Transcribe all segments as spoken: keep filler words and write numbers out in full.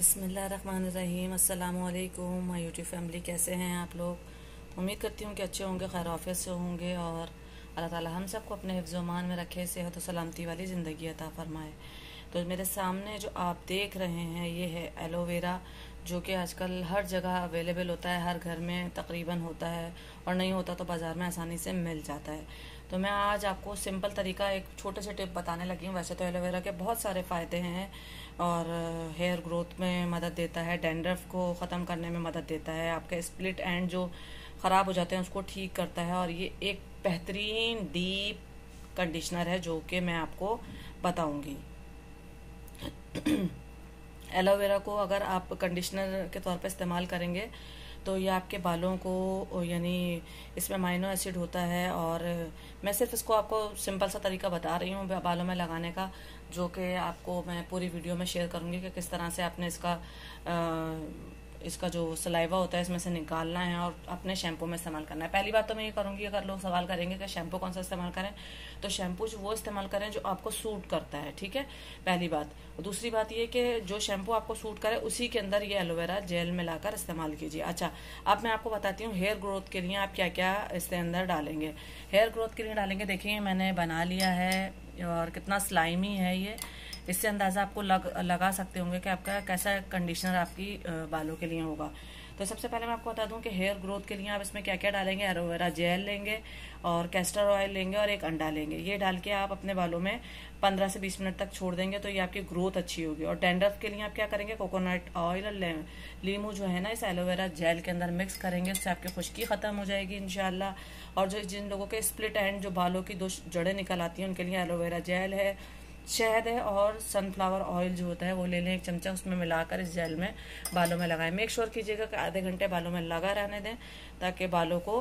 बिस्मिल्लाहिर्रहमानिर्रहीम। अस्सलामुअलैकुम my YouTube family, कैसे हैं आप लोग। उम्मीद करती हूँ कि अच्छे होंगे, खैर आफियत से होंगे और अल्लाह ताला हम सबको अपने हिफ्ज़ मान में रखे, सेहत और सलामती वाली ज़िंदगी अता फरमाए। तो मेरे सामने जो आप देख रहे हैं ये है एलोवेरा, जो कि आजकल हर जगह अवेलेबल होता है, हर घर में तकरीबन होता है और नहीं होता तो बाज़ार में आसानी से मिल जाता है। तो मैं आज आपको सिंपल तरीका एक छोटे से टिप बताने लगी हूँ। वैसे तो एलोवेरा के बहुत सारे फ़ायदे हैं और हेयर ग्रोथ में मदद देता है, डैंड्रफ को ख़त्म करने में मदद देता है, आपके स्प्लिट एंड जो ख़राब हो जाते हैं उसको ठीक करता है और ये एक बेहतरीन डीप कंडीशनर है जो कि मैं आपको बताऊंगी। एलोवेरा को अगर आप कंडीशनर के तौर पर इस्तेमाल करेंगे तो ये आपके बालों को, यानी इसमें अमाइनो एसिड होता है और मैं सिर्फ इसको आपको सिंपल सा तरीका बता रही हूँ बालों में लगाने का, जो कि आपको मैं पूरी वीडियो में शेयर करूँगी कि किस तरह से आपने इसका आ, इसका जो सलाइवा होता है इसमें से निकालना है और अपने शैम्पू में इस्तेमाल करना है। पहली बात तो मैं ये करूँगी, अगर लोग सवाल करेंगे कि शैम्पू कौन सा इस्तेमाल करें, तो शैम्पू जो वो इस्तेमाल करें जो आपको सूट करता है, ठीक है, पहली बात। दूसरी बात ये कि जो शैम्पू आपको सूट करे उसी के अंदर ये एलोवेरा जेल मिलाकर इस्तेमाल कीजिए। अच्छा, अब मैं आपको बताती हूँ हेयर ग्रोथ के लिए आप क्या क्या इसके अंदर डालेंगे। हेयर ग्रोथ के लिए डालेंगे, देखिए मैंने बना लिया है और कितना स्लाइमी है ये, इससे अंदाज़ा आपको लग लगा सकते होंगे कि आपका कैसा कंडीशनर आपकी बालों के लिए होगा। तो सबसे पहले मैं आपको बता दूं कि हेयर ग्रोथ के लिए आप इसमें क्या क्या डालेंगे। एलोवेरा जेल लेंगे और कैस्टर ऑयल लेंगे और एक अंडा लेंगे। ये डाल के आप अपने बालों में पंद्रह से बीस मिनट तक छोड़ देंगे तो ये आपकी ग्रोथ अच्छी होगी। और डैंड्रफ के लिए आप क्या करेंगे, कोकोनट ऑयल और लीमू जो है ना इस एलोवेरा जेल के अंदर मिक्स करेंगे, इससे आपकी खुश्की ख़त्म हो जाएगी इंशाल्लाह। और जो जिन लोगों के स्प्लिट एंड जो बालों की दो जड़ें निकल आती हैं उनके लिए एलोवेरा जेल है, शहद है और सनफ्लावर ऑयल जो होता है वो ले लें एक चमचा, उसमें मिलाकर इस जेल में बालों में लगाएं। मेक श्योर कीजिएगा कि आधे घंटे बालों में लगा रहने दें ताकि बालों को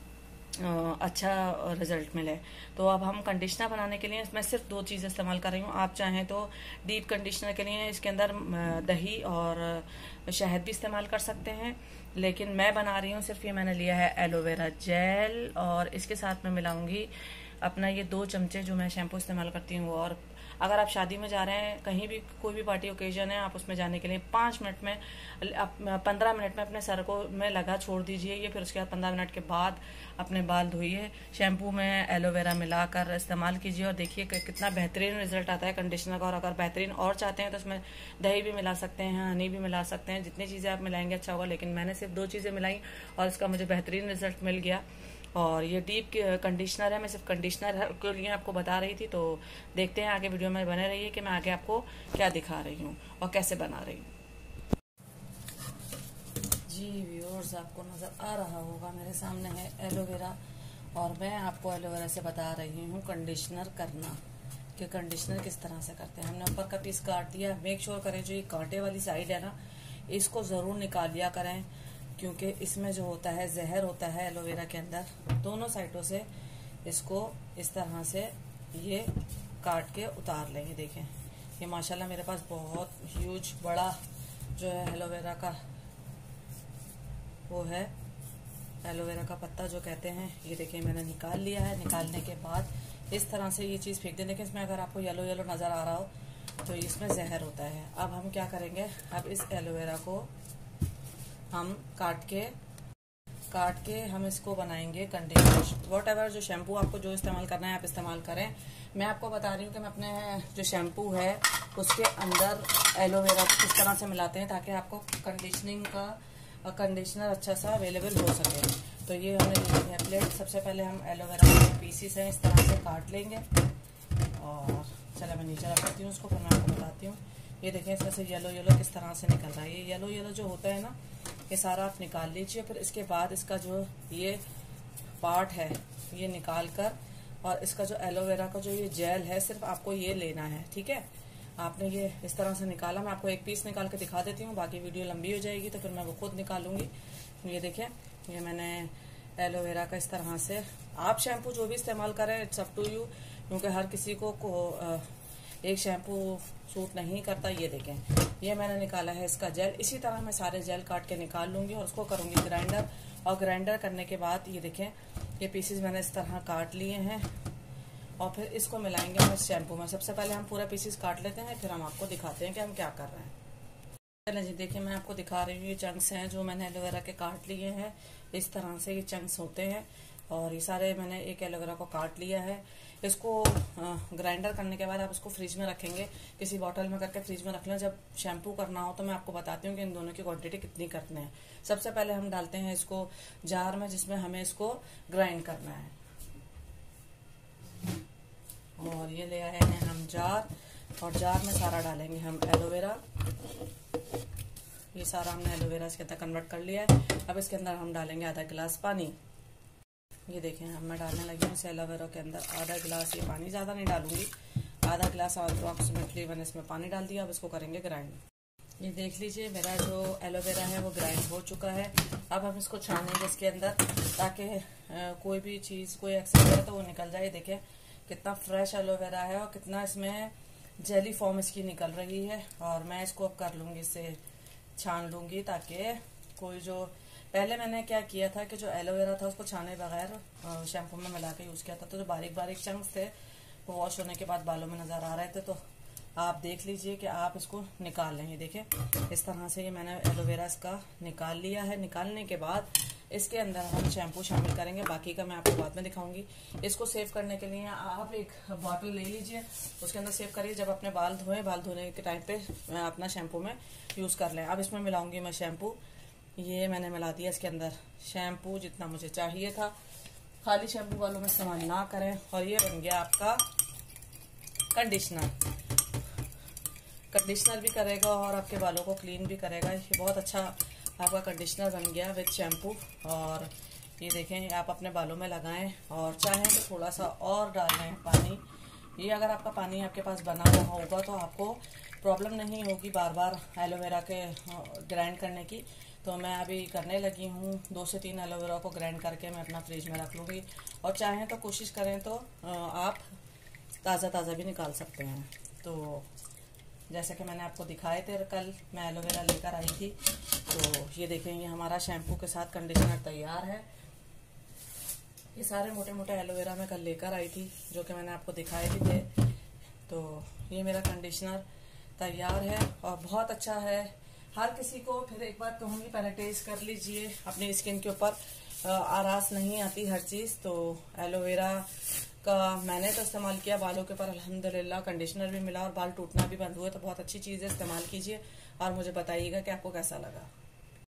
अच्छा रिजल्ट मिले। तो अब हम कंडीशनर बनाने के लिए इसमें सिर्फ दो चीज़ें इस्तेमाल कर रही हूँ। आप चाहें तो डीप कंडीशनर के लिए इसके अंदर दही और शहद भी इस्तेमाल कर सकते हैं, लेकिन मैं बना रही हूँ सिर्फ ये मैंने लिया है एलोवेरा जेल और इसके साथ में मिलाऊंगी अपना ये दो चमचे जो मैं शैम्पू इस्तेमाल करती हूँ। और अगर आप शादी में जा रहे हैं, कहीं भी कोई भी पार्टी ओकेजन है, आप उसमें जाने के लिए पाँच मिनट में पंद्रह मिनट में अपने सर को में लगा छोड़ दीजिए ये, फिर उसके बाद पंद्रह मिनट के बाद अपने बाल धोइए, शैम्पू में एलोवेरा मिलाकर इस्तेमाल कीजिए और देखिए कि कितना बेहतरीन रिजल्ट आता है कंडीशनर का। और अगर बेहतरीन और चाहते हैं तो इसमें दही भी मिला सकते हैं, हनी भी मिला सकते हैं, जितनी चीज़ें आप मिलाएंगे अच्छा होगा। लेकिन मैंने सिर्फ दो चीज़ें मिलाई और इसका मुझे बेहतरीन रिजल्ट मिल गया। और ये डीप कंडीशनर है, मैं सिर्फ कंडीशनर के लिए आपको बता रही थी। तो देखते हैं आगे वीडियो में बने रहिए कि मैं आगे आपको क्या दिखा रही हूँ और कैसे बना रही हूँ। जी व्यूअर्स, आपको नज़र आ रहा होगा मेरे सामने है एलोवेरा और मैं आपको एलोवेरा से बता रही हूँ कंडीशनर करना, कि कंडीशनर किस तरह से करते हैं। हमने ऊपर का पीस काट दिया। मेक श्योर करें जो ये कांटे वाली साइड है ना, इसको ज़रूर निकाल लिया करें, क्योंकि इसमें जो होता है जहर होता है एलोवेरा के अंदर। दोनों साइडों से इसको इस तरह से ये काट के उतार लेंगे। देखें ये माशाल्लाह मेरे पास बहुत ह्यूज बड़ा जो है एलोवेरा का वो है, एलोवेरा का पत्ता जो कहते हैं, ये देखिए मैंने निकाल लिया है। निकालने के बाद इस तरह से ये चीज़ फेंक दें। देखिए इसमें अगर आपको येलो येलो नज़र आ रहा हो तो इसमें जहर होता है। अब हम क्या करेंगे, अब इस एलोवेरा को हम काट के काट के हम इसको बनाएंगे कंडीशनर। वॉट एवर जो शैम्पू आपको जो इस्तेमाल करना है आप इस्तेमाल करें। मैं आपको बता रही हूँ कि मैं अपने जो शैम्पू है उसके अंदर एलोवेरा को किस तरह से मिलाते हैं ताकि आपको कंडीशनिंग का कंडीशनर अच्छा सा अवेलेबल हो सके। तो ये हमने ली है प्लेट। सबसे पहले हम एलोवेरा के पीसीस हैं इस तरह से काट लेंगे और चलो मैं नीचे रख देती हूँ उसको, फिर मैं आपको बताती हूँ। ये देखें इसमें से येलो येलो किस तरह से निकल रहा है। ये येलो येलो जो होता है ना, ये सारा आप निकाल लीजिए। फिर इसके बाद इसका जो ये पार्ट है ये निकाल कर और इसका जो एलोवेरा का जो ये जेल है सिर्फ आपको ये लेना है, ठीक है। आपने ये इस तरह से निकाला। मैं आपको एक पीस निकाल के दिखा देती हूँ, बाकी वीडियो लंबी हो जाएगी तो फिर मैं वो खुद निकालूंगी। ये देखें ये मैंने एलोवेरा का इस तरह से, आप शैम्पू जो भी इस्तेमाल करें इट्स अप टू यू, क्योंकि हर किसी को, को एक शैम्पू सूट नहीं करता। ये देखें ये मैंने निकाला है इसका जेल। इसी तरह मैं सारे जेल काट के निकाल लूंगी और उसको करूंगी ग्राइंडर। और ग्राइंडर करने के बाद ये देखें ये पीसेस मैंने इस तरह काट लिए हैं और फिर इसको मिलाएंगे हम इस शैम्पू में। सबसे पहले हम पूरा पीसेस काट लेते हैं, फिर हम आपको दिखाते हैं कि हम क्या कर रहे हैं। चलें जी, देखिए मैं आपको दिखा रही हूँ। ये चंक्स हैं जो मैंने एलोवेरा के काट लिए हैं। इस तरह से ये चंक्स होते हैं और ये सारे मैंने एक एलोवेरा को काट लिया है। इसको ग्राइंडर करने के बाद आप इसको फ्रिज में रखेंगे, किसी बॉटल में करके फ्रिज में रख लें। जब शैम्पू करना हो तो मैं आपको बताती हूँ कि इन दोनों की क्वांटिटी कितनी करनी है। सबसे पहले हम डालते हैं इसको जार में, जिसमें हमें इसको ग्राइंड करना है। और ये ले आए हैं हम जार, और जार में सारा डालेंगे हम एलोवेरा। ये सारा हमने एलोवेरा इसके अंदर कन्वर्ट कर लिया है। अब इसके अंदर हम डालेंगे आधा गिलास पानी। ये देखें, अब मैं डालने लगी हूँ इस एलोवेरा के अंदर आधा गिलास। ये पानी ज़्यादा नहीं डालूंगी, आधा गिलास अप्रोक्सीमेटली मैंने इसमें पानी डाल दिया। अब इसको करेंगे ग्राइंड। ये देख लीजिए, मेरा जो एलोवेरा है वो ग्राइंड हो चुका है। अब हम इसको छानेंगे इसके अंदर, ताकि कोई भी चीज़, कोई एक्सेस है तो वो निकल जाए। देखें कितना फ्रेश एलोवेरा है और कितना इसमें जेली फॉर्म इसकी निकल रही है। और मैं इसको अब कर लूँगी, इससे छान लूँगी, ताकि कोई जो पहले मैंने क्या किया था कि जो एलोवेरा था उसको छाने बगैर शैम्पू में मिला के यूज़ किया था, तो जो बारीक बारीक चंक्स थे वो वॉश होने के बाद बालों में नज़र आ रहे थे। तो आप देख लीजिए कि आप इसको निकाल लें। देखें इस तरह से ये मैंने एलोवेरा इसका निकाल लिया है। निकालने के बाद इसके अंदर हम शैम्पू शामिल करेंगे, बाकी का मैं आपको बाद में दिखाऊंगी। इसको सेव करने के लिए आप एक बॉटल ले लीजिए, उसके अंदर सेव करिए। जब अपने बाल धोएं, बाल धोने के टाइम पे अपना शैम्पू में यूज़ कर लें। अब इसमें मिलाऊंगी मैं शैम्पू। ये मैंने मिला दिया इसके अंदर शैम्पू जितना मुझे चाहिए था। खाली शैम्पू बालों में इस्तेमाल ना करें। और ये बन गया आपका कंडीशनर। कंडीशनर भी करेगा और आपके बालों को क्लीन भी करेगा। ये बहुत अच्छा आपका कंडीशनर बन गया विद शैम्पू। और ये देखें, आप अपने बालों में लगाएं और चाहें तो थोड़ा सा और डालें पानी। ये अगर आपका पानी आपके पास बना हुआ होगा तो आपको प्रॉब्लम नहीं होगी बार बार एलोवेरा के ग्राइंड करने की। तो मैं अभी करने लगी हूँ, दो से तीन एलोवेरा को ग्राइंड करके मैं अपना फ्रिज में रख लूँगी। और चाहें तो कोशिश करें तो आप ताज़ा ताज़ा भी निकाल सकते हैं। तो जैसे कि मैंने आपको दिखाए थे, कल मैं एलोवेरा लेकर आई थी। तो ये देखें, ये हमारा शैम्पू के साथ कंडीशनर तैयार है। ये सारे मोटे मोटे एलोवेरा मैं कल लेकर आई थी, जो कि मैंने आपको दिखाए भी थे। तो ये मेरा कंडीशनर तैयार है और बहुत अच्छा है। हर किसी को, फिर एक बात कहूँगी, पहले टेस्ट कर लीजिए अपनी स्किन के ऊपर। आरास नहीं आती हर चीज़। तो एलोवेरा का मैंने तो इस्तेमाल किया बालों के ऊपर, अल्हम्दुलिल्लाह कंडीशनर भी मिला और बाल टूटना भी बंद हुए। तो बहुत अच्छी चीज़ है, इस्तेमाल कीजिए और मुझे बताइएगा कि आपको कैसा लगा।